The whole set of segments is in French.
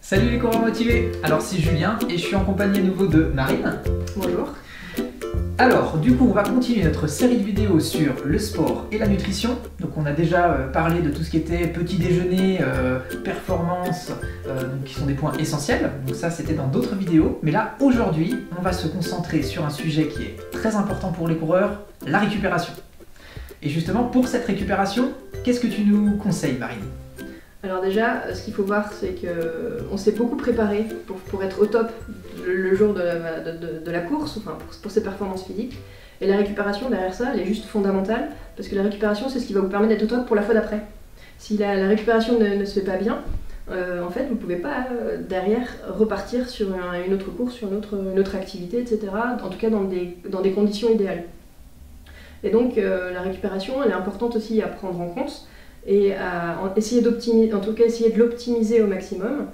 Salut les coureurs motivés. Alors c'est Julien et je suis en compagnie à nouveau de Marine. Bonjour. Alors du coup on va continuer notre série de vidéos sur le sport et la nutrition. Donc on a déjà parlé de tout ce qui était petit déjeuner, performance, qui sont des points essentiels. Donc ça c'était dans d'autres vidéos. Mais là aujourd'hui on va se concentrer sur un sujet qui est très important pour les coureurs, la récupération. Et justement pour cette récupération, qu'est-ce que tu nous conseilles Marine ? Alors déjà, ce qu'il faut voir, c'est qu'on s'est beaucoup préparé pour être au top le jour de la course, enfin pour ses performances physiques. Et la récupération derrière ça, elle est juste fondamentale, parce que la récupération, c'est ce qui va vous permettre d'être au top pour la fois d'après. Si la récupération ne se fait pas bien, en fait, vous ne pouvez pas derrière repartir sur une autre course, sur une autre activité, etc. En tout cas dans des conditions idéales. Et donc la récupération, elle est importante aussi à prendre en compte, et à essayer de l'optimiser au maximum.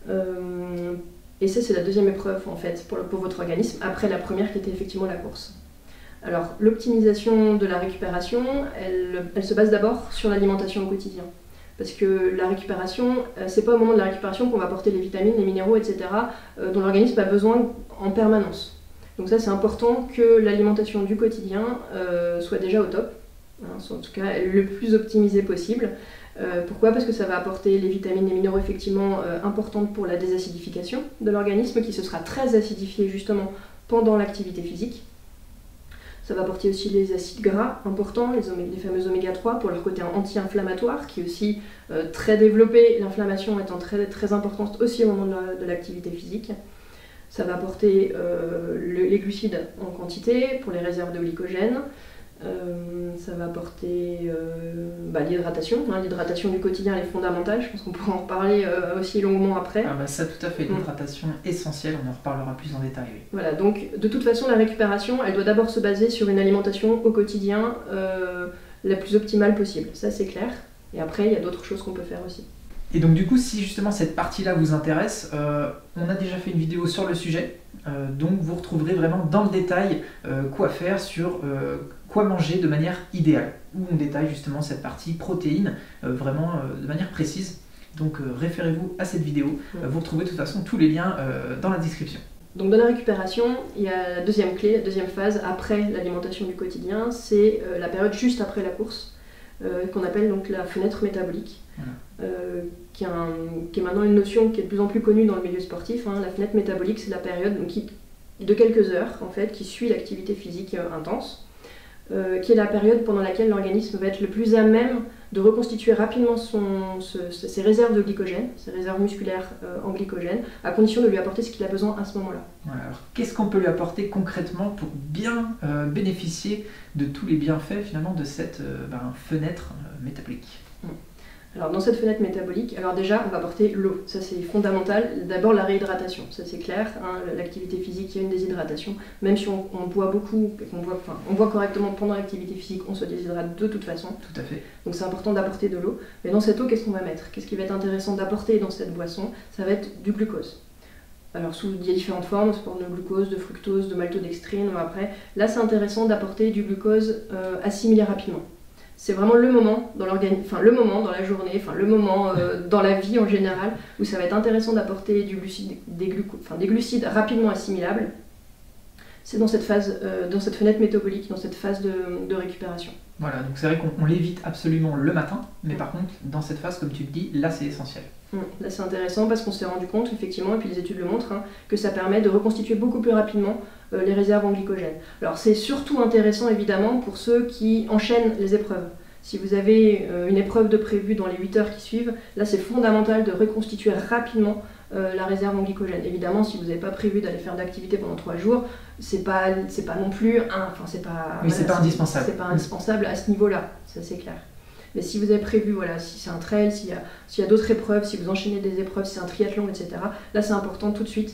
Et ça, c'est la deuxième épreuve en fait pour votre organisme, après la première qui était effectivement la course. Alors l'optimisation de la récupération, elle se base d'abord sur l'alimentation au quotidien. Parce que la récupération, c'est pas au moment de la récupération qu'on va apporter les vitamines, les minéraux, etc. Dont l'organisme a besoin en permanence. Donc ça, c'est important que l'alimentation du quotidien soit déjà au top. En tout cas le plus optimisé possible. Pourquoi ? Parce que ça va apporter les vitamines et les minéraux effectivement importantes pour la désacidification de l'organisme qui se sera très acidifié justement pendant l'activité physique. Ça va apporter aussi les acides gras importants, les fameux oméga 3 pour leur côté anti-inflammatoire qui est aussi très développé, l'inflammation étant très, très importante aussi au moment de l'activité physique. Ça va apporter les glucides en quantité pour les réserves de glycogène. Ça va apporter l'hydratation. L'hydratation du quotidien elle est fondamentale, je pense qu'on pourra en reparler aussi longuement après. Ah bah ça tout à fait, l'hydratation essentielle, on en reparlera plus en détail. Oui. Voilà, donc de toute façon la récupération elle doit d'abord se baser sur une alimentation au quotidien la plus optimale possible, ça c'est clair. Et après il y a d'autres choses qu'on peut faire aussi. Et donc du coup, si justement cette partie-là vous intéresse, on a déjà fait une vidéo sur le sujet, donc vous retrouverez vraiment dans le détail quoi faire sur quoi manger de manière idéale, où on détaille justement cette partie protéines vraiment de manière précise. Donc référez-vous à cette vidéo, vous retrouvez de toute façon tous les liens dans la description. Donc dans la récupération, il y a la deuxième clé, la deuxième phase après l'alimentation du quotidien, c'est la période juste après la course, qu'on appelle donc la fenêtre métabolique. Qui est maintenant une notion qui est de plus en plus connue dans le milieu sportif. La fenêtre métabolique, c'est la période de quelques heures en fait, qui suit l'activité physique intense, qui est la période pendant laquelle l'organisme va être le plus à même de reconstituer rapidement ses réserves de glycogène, ses réserves musculaires en glycogène, à condition de lui apporter ce qu'il a besoin à ce moment-là. Voilà, alors qu'est-ce qu'on peut lui apporter concrètement pour bien bénéficier de tous les bienfaits finalement de cette fenêtre métabolique ? Alors dans cette fenêtre métabolique, alors déjà on va apporter l'eau, ça c'est fondamental. D'abord la réhydratation, ça c'est clair, l'activité physique, il y a une déshydratation. Même si on boit beaucoup, on boit correctement pendant l'activité physique, on se déshydrate de toute façon. Tout à fait. Donc c'est important d'apporter de l'eau. Mais dans cette eau, qu'est-ce qu'on va mettre ? Qu'est-ce qui va être intéressant d'apporter dans cette boisson ? Ça va être du glucose. Alors il y a différentes formes, de glucose, de fructose, de maltodextrine, après. Là c'est intéressant d'apporter du glucose assimilé rapidement. C'est vraiment le moment dans le moment dans la journée, le moment dans la vie en général, où ça va être intéressant d'apporter des glucides rapidement assimilables. C'est dans cette phase, dans cette fenêtre métabolique, dans cette phase de récupération. Voilà, donc c'est vrai qu'on l'évite absolument le matin, mais par contre, dans cette phase, comme tu le dis, là c'est essentiel. Là c'est intéressant parce qu'on s'est rendu compte, effectivement, et puis les études le montrent, que ça permet de reconstituer beaucoup plus rapidement les réserves en glycogène. Alors c'est surtout intéressant évidemment pour ceux qui enchaînent les épreuves. Si vous avez une épreuve de prévue dans les 8 heures qui suivent, là c'est fondamental de reconstituer rapidement la réserve en glycogène. Évidemment, si vous n'avez pas prévu d'aller faire d'activité pendant 3 jours, c'est pas non plus c'est pas indispensable. C'est pas indispensable à ce niveau-là, ça c'est clair. Mais si vous avez prévu, si c'est un trail, s'il y a d'autres épreuves, si vous enchaînez des épreuves, si c'est un triathlon, etc., là c'est important tout de suite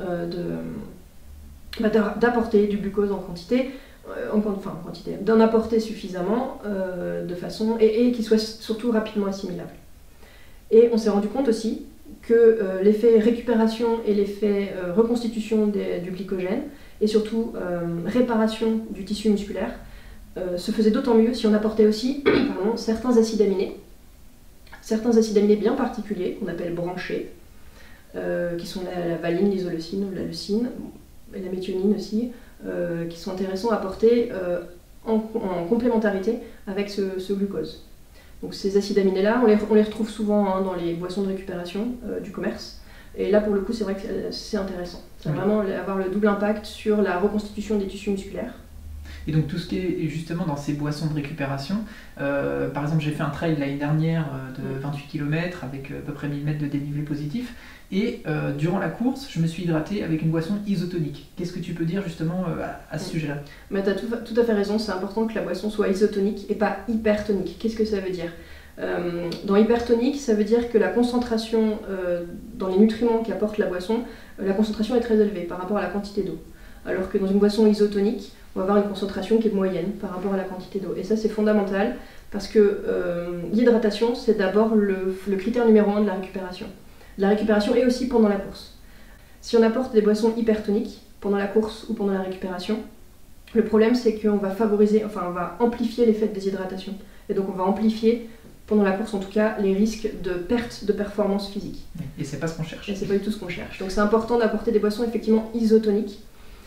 d'apporter du glucose en quantité, d'en apporter suffisamment de façon et qu'il soit surtout rapidement assimilable. Et on s'est rendu compte aussi que l'effet récupération et l'effet reconstitution du glycogène et surtout réparation du tissu musculaire se faisait d'autant mieux si on apportait aussi certains acides aminés bien particuliers qu'on appelle branchés, qui sont la valine, l'isoleucine, la leucine, et la méthionine aussi, qui sont intéressants à apporter en complémentarité avec ce glucose. Donc ces acides aminés-là, on les retrouve souvent dans les boissons de récupération du commerce. Et là, pour le coup, c'est vrai que c'est intéressant. Ça va vraiment avoir le double impact sur la reconstitution des tissus musculaires. Et donc tout ce qui est justement dans ces boissons de récupération, par exemple j'ai fait un trail l'année dernière de 28 km avec à peu près 1000 mètres de dénivelé positif, et durant la course je me suis hydraté avec une boisson isotonique. Qu'est-ce que tu peux dire justement à ce sujet-là? Tu as tout à fait raison, c'est important que la boisson soit isotonique et pas hypertonique. Qu'est-ce que ça veut dire? Dans hypertonique, ça veut dire que la concentration dans les nutriments qu'apporte la boisson, la concentration est très élevée par rapport à la quantité d'eau. Alors que dans une boisson isotonique, on va avoir une concentration qui est moyenne par rapport à la quantité d'eau. Et ça, c'est fondamental parce que l'hydratation, c'est d'abord le critère numéro 1 de la récupération. La récupération et aussi pendant la course. Si on apporte des boissons hypertoniques pendant la course ou pendant la récupération, le problème, c'est qu'on va on va amplifier l'effet de déshydratation. Et donc, on va amplifier, pendant la course en tout cas, les risques de perte de performance physique. Et c'est pas ce qu'on cherche. Et c'est pas du tout ce qu'on cherche. Donc, c'est important d'apporter des boissons effectivement isotoniques.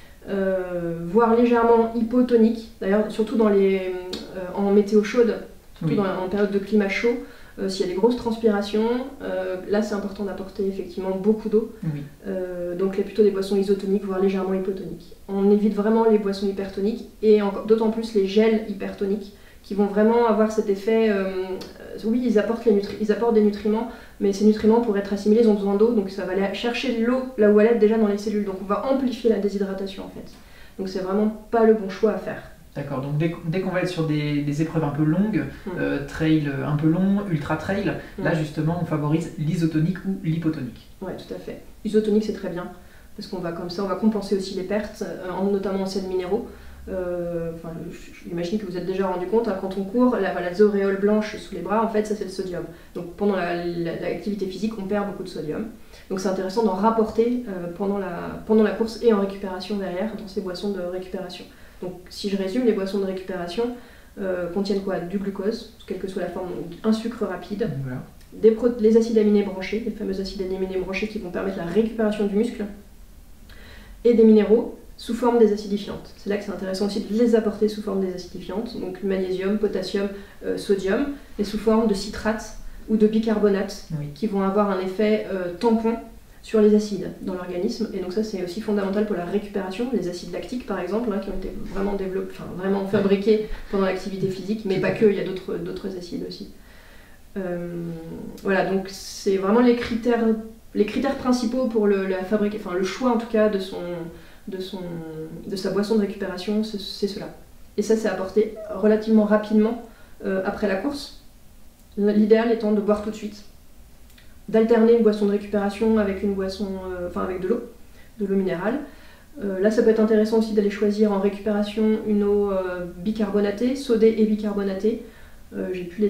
Voire légèrement hypotonique, d'ailleurs surtout en météo chaude, surtout en période de climat chaud, s'il y a des grosses transpirations, là c'est important d'apporter effectivement beaucoup d'eau, donc plutôt des boissons isotoniques, voire légèrement hypotoniques. On évite vraiment les boissons hypertoniques, et d'autant plus les gels hypertoniques, qui vont vraiment avoir cet effet, oui ils apportent des nutriments, mais ces nutriments pour être assimilés ils ont besoin d'eau, donc ça va aller chercher l'eau là où elle est déjà dans les cellules, donc on va amplifier la déshydratation en fait. Donc c'est vraiment pas le bon choix à faire. D'accord, donc dès qu'on va être sur des épreuves un peu longues, trail un peu long, ultra trail, là justement on favorise l'isotonique ou l'hypotonique. Oui, tout à fait. Isotonique c'est très bien, parce qu'on va comme ça, on va compenser aussi les pertes, notamment en sels minéraux. J'imagine que vous êtes déjà rendu compte, quand on court, les auréoles blanches sous les bras, en fait ça c'est le sodium. Donc pendant l'activité physique on perd beaucoup de sodium. Donc c'est intéressant d'en rapporter pendant la course et en récupération derrière, dans ces boissons de récupération. Donc si je résume, les boissons de récupération contiennent quoi? Du glucose, quelle que soit la forme, donc un sucre rapide, les acides aminés branchés, les fameux acides aminés branchés qui vont permettre la récupération du muscle, et des minéraux sous forme des acidifiantes. C'est là que c'est intéressant aussi de les apporter sous forme des acidifiantes, donc magnésium, potassium, sodium, et sous forme de citrates ou de bicarbonate, qui vont avoir un effet tampon sur les acides dans l'organisme, et donc ça c'est aussi fondamental pour la récupération. Les acides lactiques par exemple, qui ont été vraiment développés, vraiment fabriqués pendant l'activité physique, mais pas que, il y a d'autres acides aussi. Voilà, donc c'est vraiment les critères principaux pour le choix en tout cas de sa boisson de récupération, c'est cela. Et ça c'est apporté relativement rapidement après la course. L'idéal étant de boire tout de suite, d'alterner une boisson de récupération avec avec de l'eau minérale. Là ça peut être intéressant aussi d'aller choisir en récupération une eau bicarbonatée, sodée et bicarbonatée. J'ai plus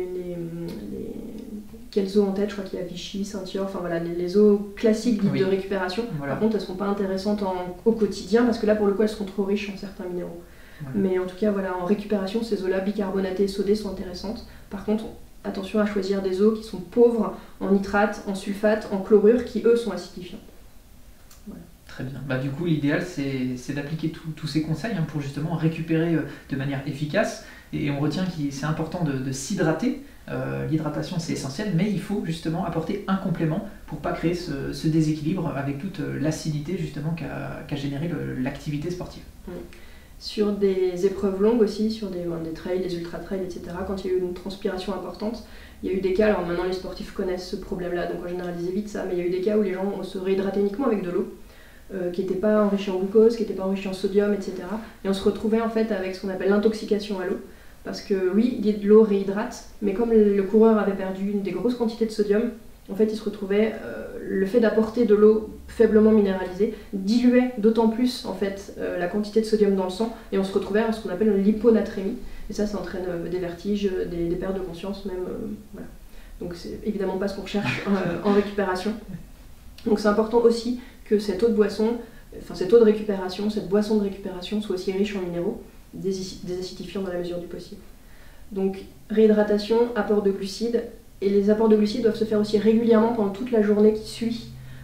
quelles eaux en tête, je crois qu'il y a Vichy, Saint-Yor, les eaux classiques dites de récupération. Par contre elles ne sont pas intéressantes au quotidien parce que là pour le coup elles seront trop riches en certains minéraux. Mais en tout cas en récupération ces eaux-là bicarbonatées et sodées sont intéressantes. Par contre attention à choisir des eaux qui sont pauvres en nitrate, en sulfate, en chlorure, qui eux sont acidifiants. Voilà. Très bien. Du coup l'idéal c'est d'appliquer tous ces conseils pour justement récupérer de manière efficace, et on retient que c'est important de s'hydrater. L'hydratation c'est essentiel, mais il faut justement apporter un complément pour pas créer ce déséquilibre avec toute l'acidité justement qu'a généré l'activité sportive. Sur des épreuves longues aussi, sur des trails, des ultra-trails, etc., quand il y a eu une transpiration importante, il y a eu des cas, alors maintenant les sportifs connaissent ce problème-là, donc en général ils évitent ça, mais il y a eu des cas où les gens se réhydrataient uniquement avec de l'eau, qui n'était pas enrichie en glucose, qui n'était pas enrichie en sodium, etc. Et on se retrouvait en fait avec ce qu'on appelle l'intoxication à l'eau, parce que oui, l'eau réhydrate, mais comme le coureur avait perdu des grosses quantités de sodium, en fait il se retrouvait, le fait d'apporter de l'eau faiblement minéralisée diluait d'autant plus en fait la quantité de sodium dans le sang, et on se retrouvait à ce qu'on appelle l'hyponatrémie, et ça entraîne des vertiges, des pertes de conscience même, voilà. Donc c'est évidemment pas ce qu'on recherche en récupération. Donc c'est important aussi que cette eau de boisson, cette eau de récupération, cette boisson de récupération soit aussi riche en minéraux, des acidifiants dans la mesure du possible. Donc réhydratation, apport de glucides, et les apports de glucides doivent se faire aussi régulièrement pendant toute la journée qui suit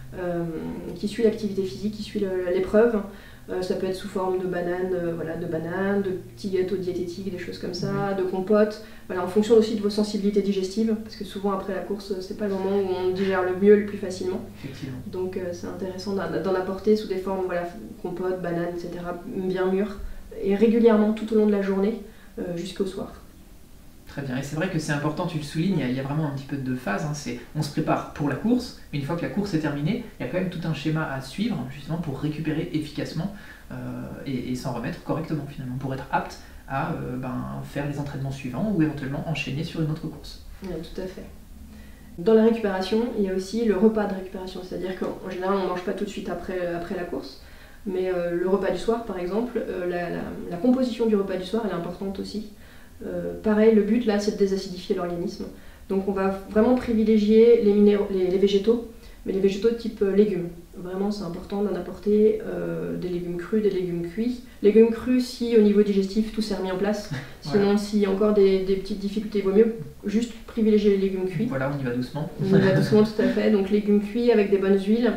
qui suit l'activité physique, qui suit l'épreuve. Ça peut être sous forme de bananes, de petits gâteaux diététiques, des choses comme ça, de compotes. Voilà, en fonction aussi de vos sensibilités digestives, parce que souvent après la course, c'est pas le moment où on digère le mieux, le plus facilement. Effectivement. Donc c'est intéressant d'en apporter sous des formes, compotes, bananes, etc., bien mûres, et régulièrement tout au long de la journée, jusqu'au soir. Très bien, et c'est vrai que c'est important, tu le soulignes, il y a vraiment un petit peu de deux phases, hein. On se prépare pour la course, mais une fois que la course est terminée, il y a quand même tout un schéma à suivre, justement pour récupérer efficacement et s'en remettre correctement finalement, pour être apte à faire les entraînements suivants ou éventuellement enchaîner sur une autre course. Oui, tout à fait. Dans la récupération, il y a aussi le repas de récupération, c'est-à-dire qu'en général on ne mange pas tout de suite après la course, mais le repas du soir par exemple, la composition du repas du soir elle est importante aussi. Pareil, le but là c'est de désacidifier l'organisme. Donc on va vraiment privilégier les végétaux, mais les végétaux de type légumes. Vraiment c'est important d'en apporter des légumes crus, des légumes cuits. Légumes crus si au niveau digestif tout s'est remis en place. Sinon ouais. S'il y a encore des petites difficultés, il vaut mieux juste privilégier les légumes cuits. Voilà, on y va doucement. On y va doucement tout à fait. Donc légumes cuits avec des bonnes huiles.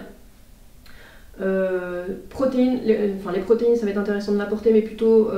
Protéines, les protéines ça va être intéressant de l'apporter, mais plutôt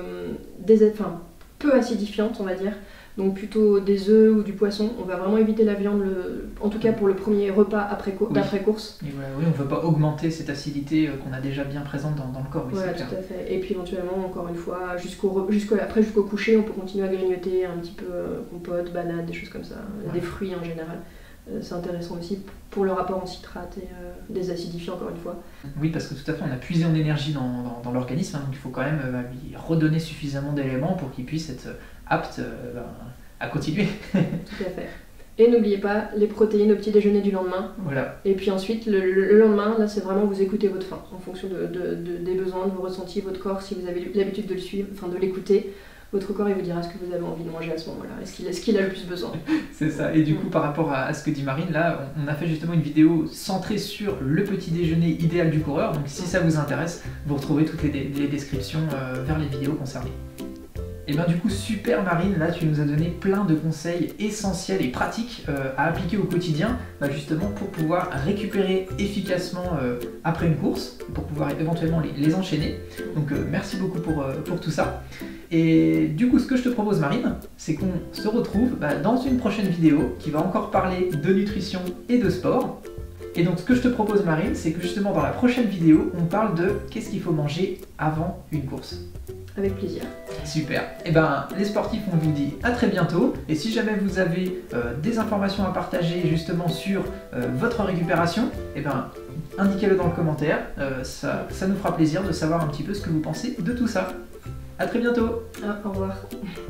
peu acidifiantes on va dire, donc plutôt des œufs ou du poisson. On va vraiment éviter la viande, en tout cas pour le premier repas d'après-course. Oui, on ne veut pas augmenter cette acidité qu'on a déjà bien présente dans le corps. Oui, voilà, tout à fait. Et puis éventuellement, encore une fois, jusqu'au coucher, on peut continuer à grignoter un petit peu compote, banane, des choses comme ça, des fruits en général. C'est intéressant aussi pour le rapport en citrate et désacidifier encore une fois. Oui, parce que tout à fait, on a puisé en énergie dans l'organisme, hein, donc il faut quand même lui redonner suffisamment d'éléments pour qu'il puisse être apte à continuer. Tout à fait. Et n'oubliez pas les protéines au petit déjeuner du lendemain. Voilà. Et puis ensuite, le lendemain, là c'est vraiment vous écoutez votre faim, en fonction des besoins, de vos ressentis, votre corps, si vous avez l'habitude de le suivre, de l'écouter. Votre corps il vous dira ce que vous avez envie de manger à ce moment-là, est-ce qu'il a le plus besoin. C'est ça, et du coup par rapport à ce que dit Marine, là on a fait justement une vidéo centrée sur le petit déjeuner idéal du coureur, donc si ça vous intéresse, vous retrouvez toutes les descriptions vers les vidéos concernées. Et bien du coup super Marine, là tu nous as donné plein de conseils essentiels et pratiques à appliquer au quotidien, justement pour pouvoir récupérer efficacement après une course, pour pouvoir éventuellement les enchaîner. Donc merci beaucoup pour tout ça. Et du coup ce que je te propose Marine, c'est qu'on se retrouve dans une prochaine vidéo qui va encore parler de nutrition et de sport. Et donc ce que je te propose Marine, c'est que justement dans la prochaine vidéo, on parle de qu'est-ce qu'il faut manger avant une course. Avec plaisir. Super. Et les sportifs, on vous dit à très bientôt. Et si jamais vous avez des informations à partager justement sur votre récupération, indiquez-le dans le commentaire. Ça nous fera plaisir de savoir un petit peu ce que vous pensez de tout ça. À très bientôt. Au revoir.